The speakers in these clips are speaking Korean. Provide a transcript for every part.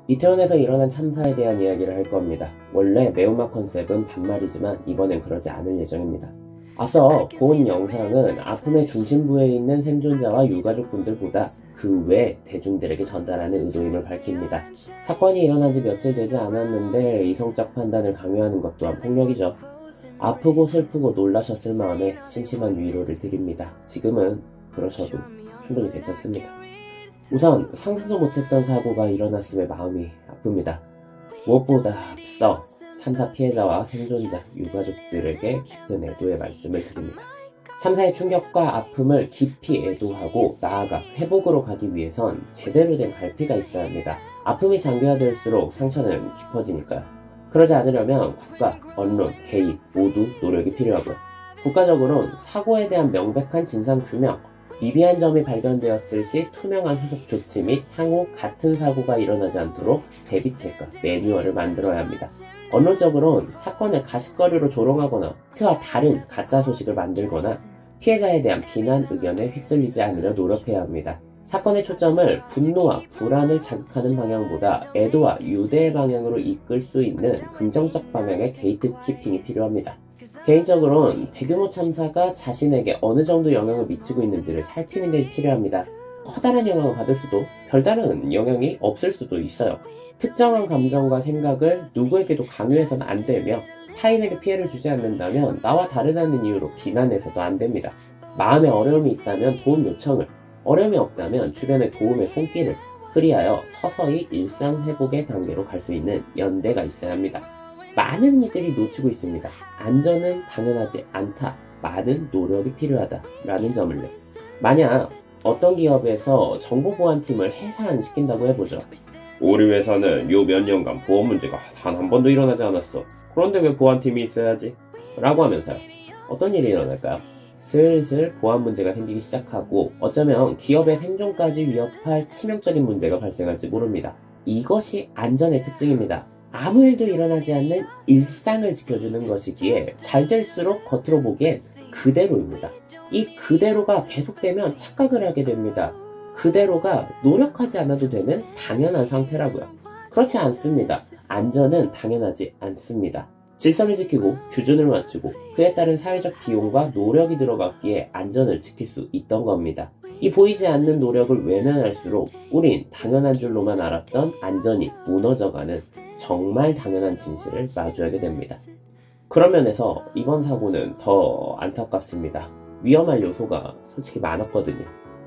이태원에서 일어난 참사에 대한 이야기를 할 겁니다. 원래 매운맛 컨셉은 반말이지만 이번엔 그러지 않을 예정입니다. 앞서 본 영상은 아픔의 중심부에 있는 생존자와 유가족분들보다 그 외 대중들에게 전달하는 의도임을 밝힙니다. 사건이 일어난 지 며칠 되지 않았는데 이성적 판단을 강요하는 것 또한 폭력이죠. 아프고 슬프고 놀라셨을 마음에 심심한 위로를 드립니다. 지금은 그러셔도 충분히 괜찮습니다. 우선 상상도 못했던 사고가 일어났음에 마음이 아픕니다. 무엇보다 앞서 참사 피해자와 생존자, 유가족들에게 깊은 애도의 말씀을 드립니다. 참사의 충격과 아픔을 깊이 애도하고 나아가 회복으로 가기 위해선 제대로 된 갈피가 있어야 합니다. 아픔이 장기화될수록 상처는 깊어지니까요. 그러지 않으려면 국가, 언론, 개인 모두 노력이 필요하고요. 국가적으로는 사고에 대한 명백한 진상규명, 미비한 점이 발견되었을 시 투명한 후속 조치 및 향후 같은 사고가 일어나지 않도록 대비책과 매뉴얼을 만들어야 합니다. 언론적으로는 사건을 가십거리로 조롱하거나 그와 다른 가짜 소식을 만들거나 피해자에 대한 비난 의견에 휩쓸리지 않으려 노력해야 합니다. 사건의 초점을 분노와 불안을 자극하는 방향보다 애도와 유대의 방향으로 이끌 수 있는 긍정적 방향의 게이트키핑이 필요합니다. 개인적으로는 대규모 참사가 자신에게 어느 정도 영향을 미치고 있는지를 살피는 게 필요합니다. 커다란 영향을 받을 수도 별다른 영향이 없을 수도 있어요. 특정한 감정과 생각을 누구에게도 강요해서는 안 되며 타인에게 피해를 주지 않는다면 나와 다르다는 이유로 비난해서도 안 됩니다. 마음에 어려움이 있다면 도움 요청을, 어려움이 없다면 주변의 도움의 손길을 그리하여 서서히 일상 회복의 단계로 갈 수 있는 연대가 있어야 합니다. 많은 이들이 놓치고 있습니다. 안전은 당연하지 않다. 많은 노력이 필요하다. 라는 점을요. 만약 어떤 기업에서 정보보안팀을 해산시킨다고 해보죠. 우리 회사는 요 몇 년간 보안 문제가 단 한 번도 일어나지 않았어. 그런데 왜 보안팀이 있어야지? 라고 하면서요. 어떤 일이 일어날까요? 슬슬 보안 문제가 생기기 시작하고 어쩌면 기업의 생존까지 위협할 치명적인 문제가 발생할지 모릅니다. 이것이 안전의 특징입니다. 아무 일도 일어나지 않는 일상을 지켜주는 것이기에 잘 될수록 겉으로 보기엔 그대로입니다. 이 그대로가 계속되면 착각을 하게 됩니다. 그대로가 노력하지 않아도 되는 당연한 상태라고요. 그렇지 않습니다. 안전은 당연하지 않습니다. 질서를 지키고 규준을 맞추고 그에 따른 사회적 비용과 노력이 들어갔기에 안전을 지킬 수 있던 겁니다. 이 보이지 않는 노력을 외면할수록 우린 당연한 줄로만 알았던 안전이 무너져가는 정말 당연한 진실을 마주하게 됩니다. 그런 면에서 이번 사고는 더 안타깝습니다. 위험할 요소가 솔직히 많았거든요.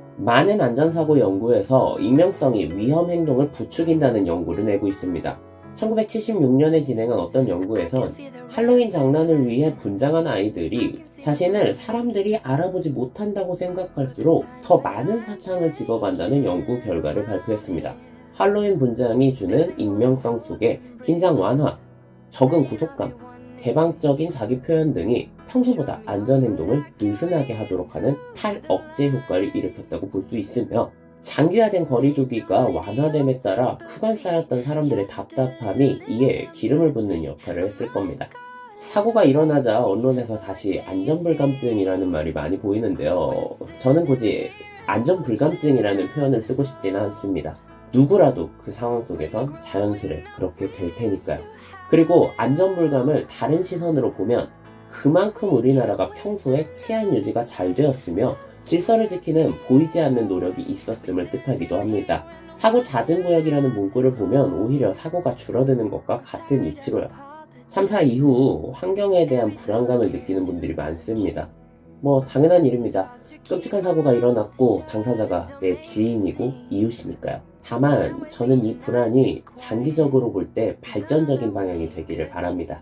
많은 안전사고 연구에서 익명성이 위험 행동을 부추긴다는 연구를 내고 있습니다. 1976년에 진행한 어떤 연구에선 할로윈 장난을 위해 분장한 아이들이 자신을 사람들이 알아보지 못한다고 생각할수록 더 많은 사탕을 집어간다는 연구 결과를 발표했습니다. 할로윈 분장이 주는 익명성 속에 긴장 완화, 적은 구속감, 개방적인 자기 표현 등이 평소보다 안전행동을 느슨하게 하도록 하는 탈억제 효과를 일으켰다고 볼 수 있으며 장기화된 거리두기가 완화됨에 따라 그간 쌓였던 사람들의 답답함이 이에 기름을 붓는 역할을 했을 겁니다. 사고가 일어나자 언론에서 다시 안전불감증이라는 말이 많이 보이는데요. 저는 굳이 안전불감증이라는 표현을 쓰고 싶지는 않습니다. 누구라도 그 상황 속에선 자연스레 그렇게 될 테니까요. 그리고 안전불감을 다른 시선으로 보면 그만큼 우리나라가 평소에 치안 유지가 잘 되었으며 질서를 지키는 보이지 않는 노력이 있었음을 뜻하기도 합니다. 사고 잦은 구역이라는 문구를 보면 오히려 사고가 줄어드는 것과 같은 이치로요. 참사 이후 환경에 대한 불안감을 느끼는 분들이 많습니다. 당연한 일입니다. 끔찍한 사고가 일어났고 당사자가 내 지인이고 이웃이니까요. 다만 저는 이 불안이 장기적으로 볼 때 발전적인 방향이 되기를 바랍니다.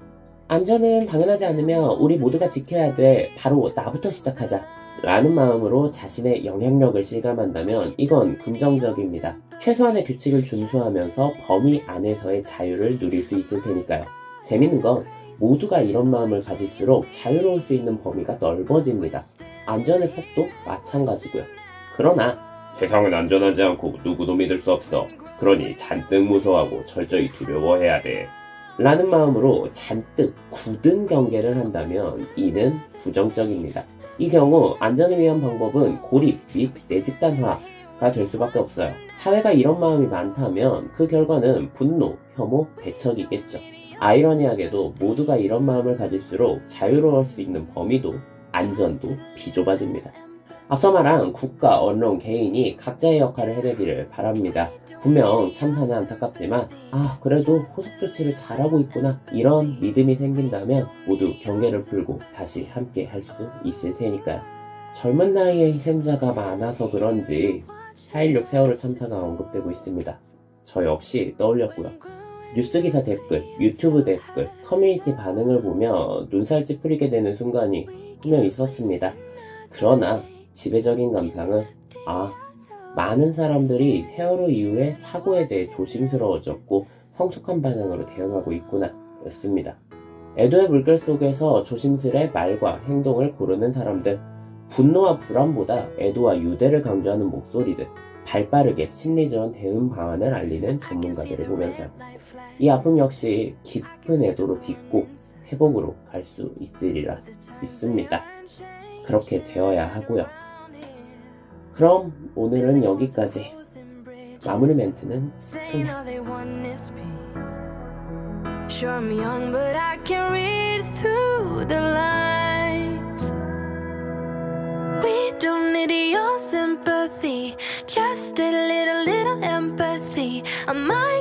안전은 당연하지 않으며 우리 모두가 지켜야 돼. 바로 나부터 시작하자. 라는 마음으로 자신의 영향력을 실감한다면 이건 긍정적입니다. 최소한의 규칙을 준수하면서 범위 안에서의 자유를 누릴 수 있을 테니까요. 재밌는 건 모두가 이런 마음을 가질수록 자유로울 수 있는 범위가 넓어집니다. 안전의 폭도 마찬가지고요. 그러나 세상은 안전하지 않고 누구도 믿을 수 없어. 그러니 잔뜩 무서워하고 철저히 두려워해야 돼. 라는 마음으로 잔뜩 굳은 경계를 한다면 이는 부정적입니다. 이 경우 안전을 위한 방법은 고립 및 내집단화, 가 될 수밖에 없어요. 사회가 이런 마음이 많다면 그 결과는 분노, 혐오, 배척이겠죠. 아이러니하게도 모두가 이런 마음을 가질수록 자유로울 수 있는 범위도 안전도 비좁아집니다. 앞서 말한 국가, 언론, 개인이 각자의 역할을 해내기를 바랍니다. 분명 참사는 안타깝지만 그래도 후속 조치를 잘하고 있구나 이런 믿음이 생긴다면 모두 경계를 풀고 다시 함께 할 수 있을 테니까요. 젊은 나이에 희생자가 많아서 그런지 4.16 세월호 참사가 언급되고 있습니다. 저 역시 떠올렸고요. 뉴스기사 댓글, 유튜브 댓글, 커뮤니티 반응을 보며 눈살 찌푸리게 되는 순간이 분명 있었습니다. 그러나 지배적인 감상은 많은 사람들이 세월호 이후에 사고에 대해 조심스러워졌고 성숙한 반응으로 대응하고 있구나 였습니다. 애도의 물결 속에서 조심스레 말과 행동을 고르는 사람들, 분노와 불안보다 애도와 유대를 강조하는 목소리들, 발빠르게 심리전 대응 방안을 알리는 전문가들을 보면서 이 아픔 역시 깊은 애도로 딛고 회복으로 갈 수 있으리라 믿습니다. 그렇게 되어야 하고요. 그럼 오늘은 여기까지. 마무리 멘트는 소녀. Sure I'm young but I can read through the lines. We don't need your sympathy, just a little empathy. I might